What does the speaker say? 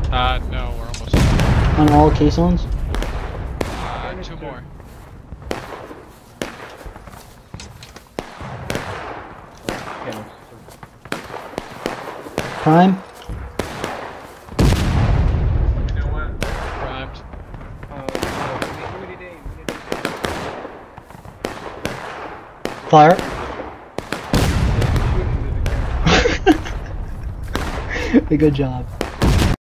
No, we're almost done. On all caissons? 2 more. Prime? Primed. Fire? Good job.